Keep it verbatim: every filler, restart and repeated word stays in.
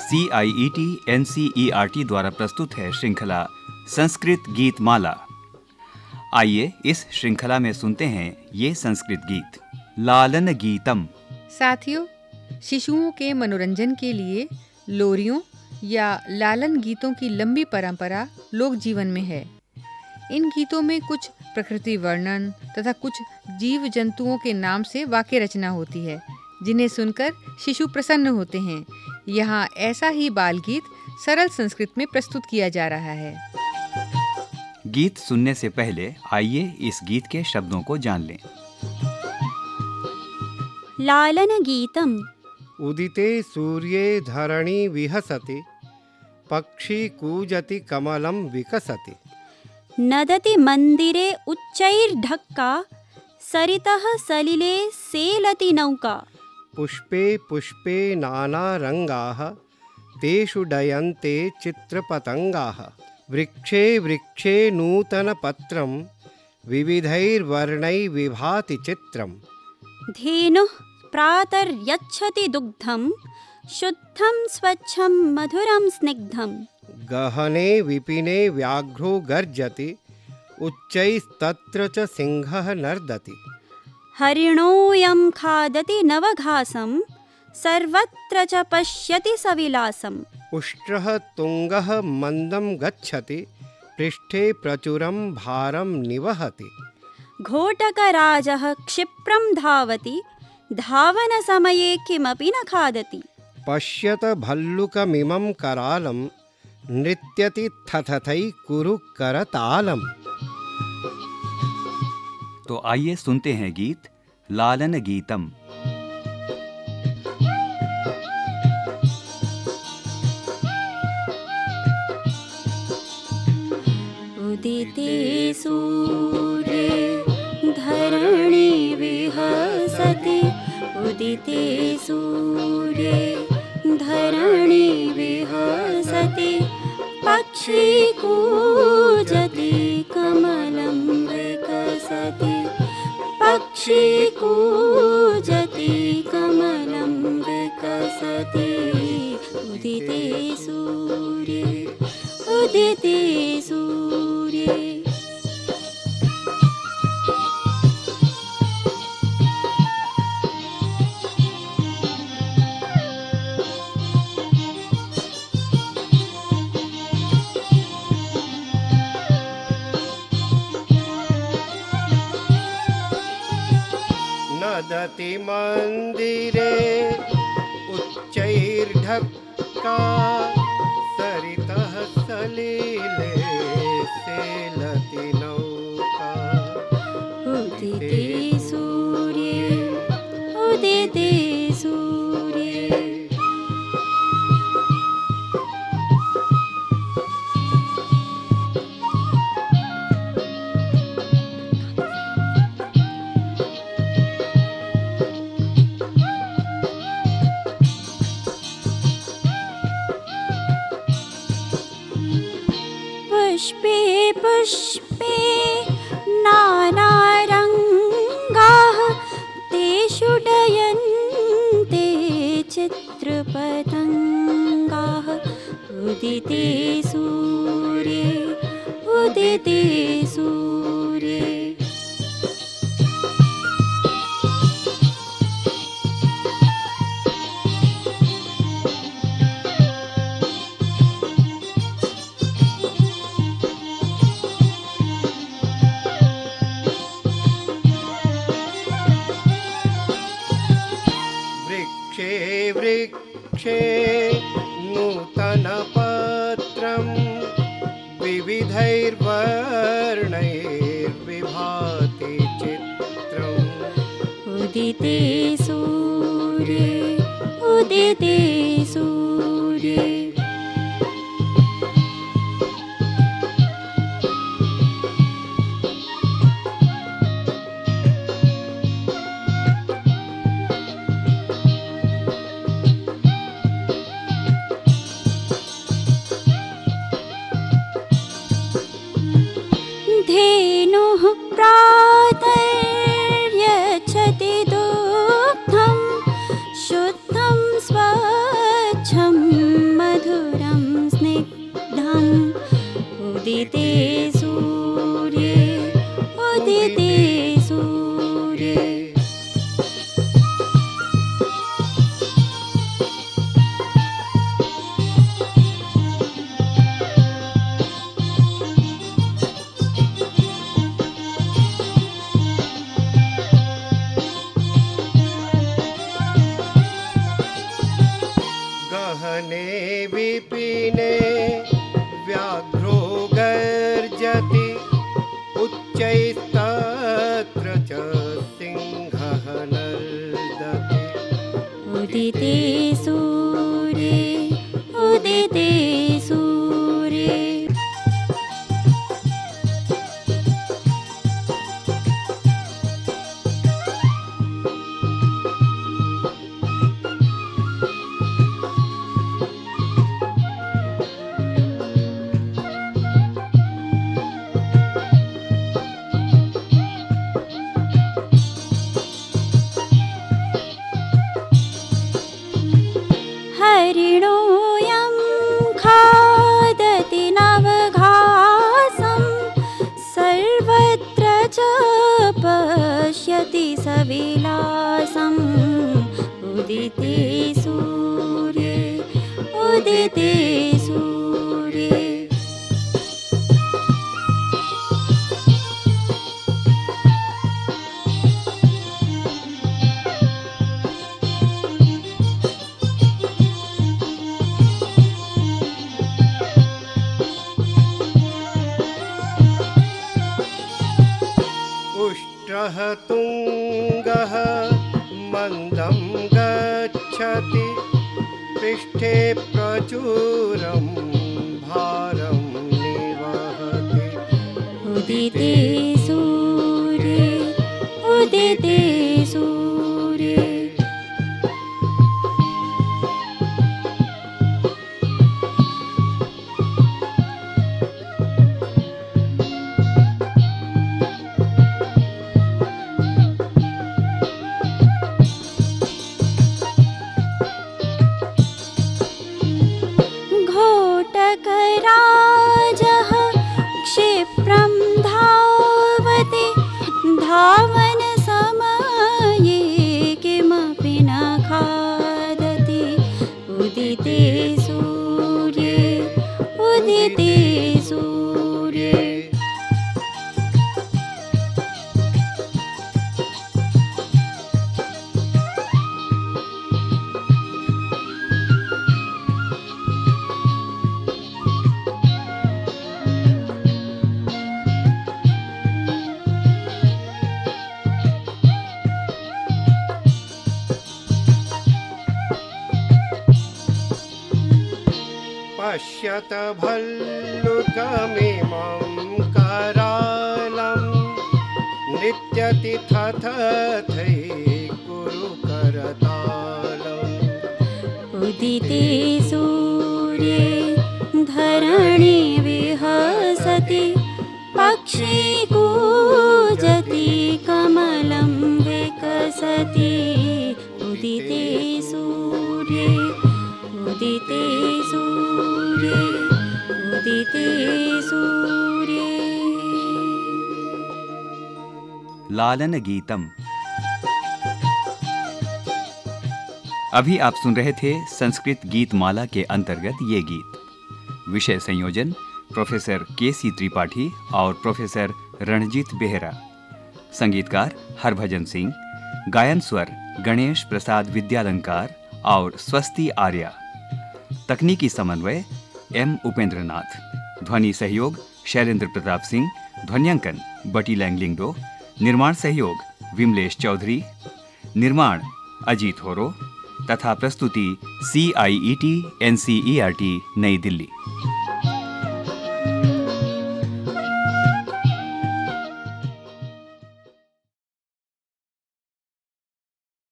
C I E T N C E R T द्वारा प्रस्तुत है श्रृंखला संस्कृत गीत माला। आइए इस श्रृंखला में सुनते हैं ये संस्कृत गीत। लालन गीतम। साथियों, शिशुओं के मनोरंजन के लिए लोरियों या लालन गीतों की लंबी परंपरा लोक जीवन में है। इन गीतों में कुछ प्रकृति वर्णन तथा कुछ जीव जंतुओं के नाम से वाक्य रचना होती है, जिन्हें सुनकर शिशु प्रसन्न होते हैं। यहाँ ऐसा ही बाल गीत सरल संस्कृत में प्रस्तुत किया जा रहा है। गीत सुनने से पहले आइए इस गीत के शब्दों को जान लें। लालन गीतम। उदिते सूर्ये धरणी विहसति, पक्षी कूजति कमलं विकसति। नदति मंदिरे उच्चैर्ढक्का, सरितः सलिले सेलति नौका। पुष्पे पुष्पे नानारंगाः, तेषु डयन्ते चित्रपतंगाः। वृक्षे वृक्षे नूतनपत्रं, विविधैर्वर्णैः विभाति चित्रम्। धेनुः प्रातर्यच्छति दुग्धं, शुद्धं स्वच्छं मधुरं स्निग्धम्। गहने विपिने व्याघ्रो गर्जति, उच्चैस्तत्र च सिंहः नर्दति। हरिणोऽयं खादति नवघासं, सर्वत्र च पश्यति सविलासम्। उष्ट्रः तुंगः मन्दं गच्छति, पृष्ठे प्रचुरं भारं निवहति। घोटकराजः क्षिप्रं धावति, धावनसमये किमपि न खादति। पश्यत भल्लुकमिमं करालं, नृत्यति थथथै कुरु करतालम्। तो आइए सुनते हैं गीत लालन गीतम। उदिते सूर्ये धरणी विहसति, उदिते सूर्ये धरणी विहसति। पक्षी कूजति कमलं विकसति, पक्षी कूजति कमलं विकसति। उदिते सूर्ये, उदिते सूर्ये। नदति मंदिरे उच्चैर्ढक्का, सरितः सलिले सेलति नौका। उदिते सूर्ये, उदिते सूर्ये। पुष्पे पुष्पे नानारंगाः, तेषु डयन्ते चित्रपतंगाः। उदिते सूर्ये, उदिते सूर्ये। वृक्षे नूतनपत्रं, विविधैर्वर्णैर्विभाति चित्रम्। उदिते सूर्ये, उदिते सूर्ये। धेनुः प्रातर्यच्छति दुग्धं, शुद्धं स्वच्छं उदिते सूर्ये गहने विपिने व्याघ्रो गर्जति उच्चैस्तत्र च सिंहः नर्दति उदिते सूर्ये उदिते सूर्ये हरिणोऽयं खादति नवघासं सर्वत्र च पश्यति सविलासम् उदिते सूर्ये उदिते सूर्ये उष्ट्रः तुङ्गः मन्दं गच्छति पृष्ठे प्रचुरं भारं निवहति उदिते सूर्ये उदिते सूर्ये घोटकराजः क्षिप्रं धावति धावन समये किमपि न खादति उदिते सूर्ये उदिते सूर्ये पश्यत भल्लुकमिमं करालं नृत्यति तथै कुरु करतालम् उदिते सूर्ये धरणी विहसति पक्षी कूजति कमलं विकसति उदिते सूर्ये उदिते सूर्ये उदिते सूर्ये लालन गीतम। अभी आप सुन रहे थे संस्कृत गीत माला के अंतर्गत ये गीत। विषय संयोजन प्रोफेसर के सी त्रिपाठी और प्रोफेसर रणजीत बेहरा। संगीतकार हरभजन सिंह। गायन स्वर गणेश प्रसाद विद्यालंकार और स्वस्ति आर्या। तकनीकी समन्वय एम उपेंद्रनाथ। ध्वनि सहयोग शैलेंद्र प्रताप सिंह। ध्वन्यांकन बटी लैंगलिंगडो। निर्माण सहयोग विमलेश चौधरी। निर्माण अजीत होरो तथा प्रस्तुति C I E T N C E R T New Delhi.